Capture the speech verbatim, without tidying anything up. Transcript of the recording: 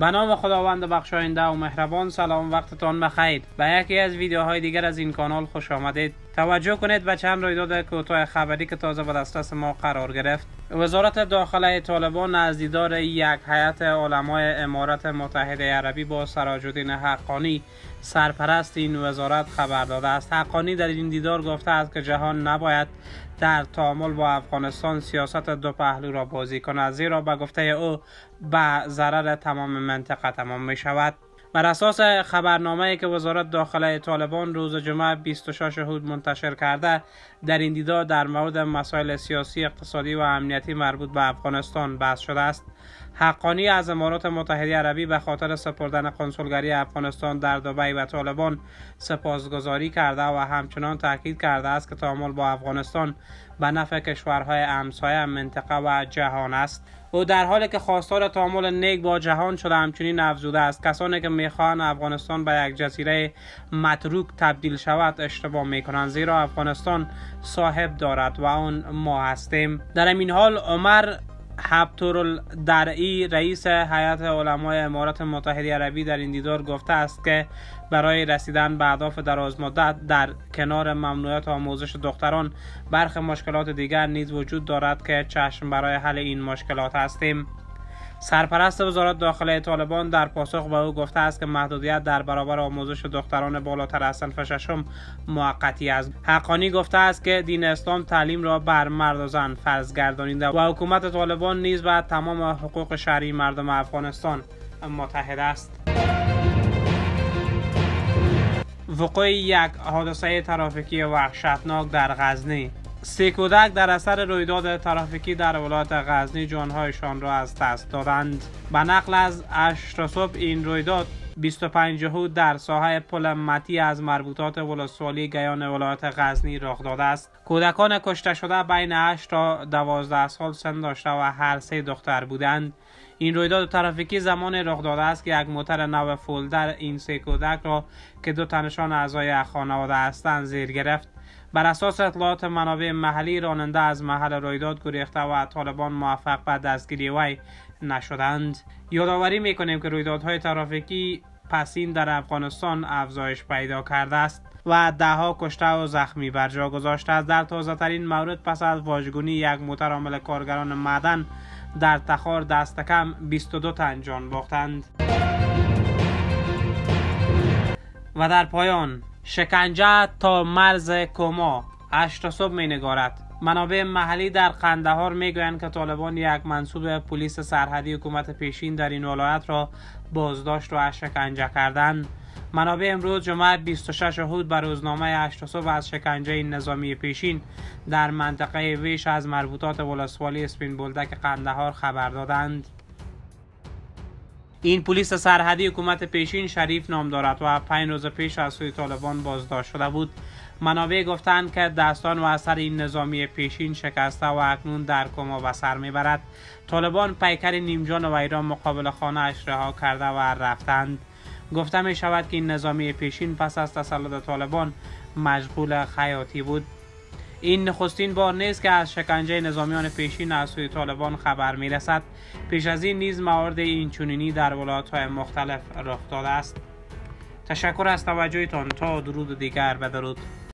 به نام خداوند بخشاینده و مهربان. سلام، وقتتان بخیر. به یکی از ویدیوهای دیگر از این کانال خوش آمدید. توجه کنید به چند رویداد کوتاه خبری که تازه به دسترس ما قرار گرفت. وزارت داخله طالبان از دیدار یک هیئت علمای امارات متحده عربی با سراج‌الدین حقانی سرپرست این وزارت خبر داده است. حقانی در این دیدار گفته است که جهان نباید در تعامل با افغانستان سیاست دو پهلو را بازی کند، زیرا به گفته او به ضرر تمام منطقه تمام می شود. بر اساس خبرنامه‌ای که وزارت داخله طالبان روز جمعه بیست و شش هود منتشر کرده، در این دیدار در مورد مسائل سیاسی، اقتصادی و امنیتی مربوط به افغانستان بحث شده است. حقانی از امارات متحده عربی به خاطر سپردن کنسولگری افغانستان در دبی به طالبان سپاسگزاری کرده و همچنان تاکید کرده است که تعامل با افغانستان به نفع کشورهای همسایه منطقه و جهان است. او در حالی که خواستار تعامل نیک با جهان شده همچنین افزوده است کسانی که میخواهند افغانستان به یک جزیره متروک تبدیل شود اشتباه میکنند، زیرا افغانستان صاحب دارد و آن ما هستیم. در این حال عمر حبت‌الدرعی رئیس هیئت علمای امارات متحده عربی در این دیدار گفته است که برای رسیدن به اهداف درازمدت در کنار ممنوعیت آموزش دختران برخی مشکلات دیگر نیز وجود دارد که چشم برای حل این مشکلات هستیم. سرپرست وزارت داخله طالبان در پاسخ به او گفته است که محدودیت در برابر آموزش دختران بالاتر از صنف ششم موقتی است. حقانی گفته است که دین اسلام تعلیم را بر مرد و زن فرض گردانیده و حکومت طالبان نیز به تمام حقوق شرعی مردم افغانستان متحد است. وقوع یک حادثه ترافیکی وحشتناک در غزنی. سه کودک در اثر رویداد ترافیکی در ولایت غزنی جانهایشان را از دست دادند. به نقل از عشر صبح این رویداد بیست و پنج هود در ساحه پل متی از مربوطات ولسوالی گیان ولایت غزنی رخ داده است. کودکان کشته شده بین هشت تا دوازده سال سن داشته و هر سه دختر بودند. این رویداد ترافیکی زمان رخ داده است که یک موتر نو فولدر این سه کودک را که دو تنشان اعضای خانواده هستند زیر گرفت. بر اساس اطلاعات منابع محلی، راننده از محل رویداد گریخته و طالبان موفق به دستگیری وی نشدند. یادآوری میکنیم که رویدادهای ترافیکی پسین در افغانستان افزایش پیدا کرده است و دهها کشته و زخمی بر جا گذاشته است. در تازه ترین مورد پس از واژگونی یک موتر حامل کارگران معدن در تخار دست کم بیست و دو تن جان باختند. و در پایان شکنجه تا مرز کما هشت صبح می نگارد. منابع محلی در قندهار می گویند که طالبان یک منصوب پلیس سرحدی حکومت پیشین در این ولایت را بازداشت و شکنجه کردند. منابع امروز جمعه بیست و شش هود به روزنامه هشت صبح از شکنجه نظامی پیشین در منطقه ویش از مربوطات ولسوالی اسپین بولدک قندهار خبر دادند. این پلیس سرحدی حکومت پیشین شریف نام دارد و پنج روز پیش از سوی طالبان بازداشت شده بود. منابع گفتند که دستان و اثر این نظامی پیشین شکسته و اکنون در کما به سر میبرد. طالبان پیکر نیمجان و ایران مقابل خانه اش رها کرده و رفتند. گفته می شود که این نظامی پیشین پس از تسلط طالبان مشغول خیاطی بود. این نخستین بار نیست که از شکنجه نظامیان پیشین از سوی طالبان خبر می رسد. پیش از این نیز موارد این چنینی در ولایت‌های مختلف رخ داده است. تشکر از توجهتان. تا درود دیگر، بدرود.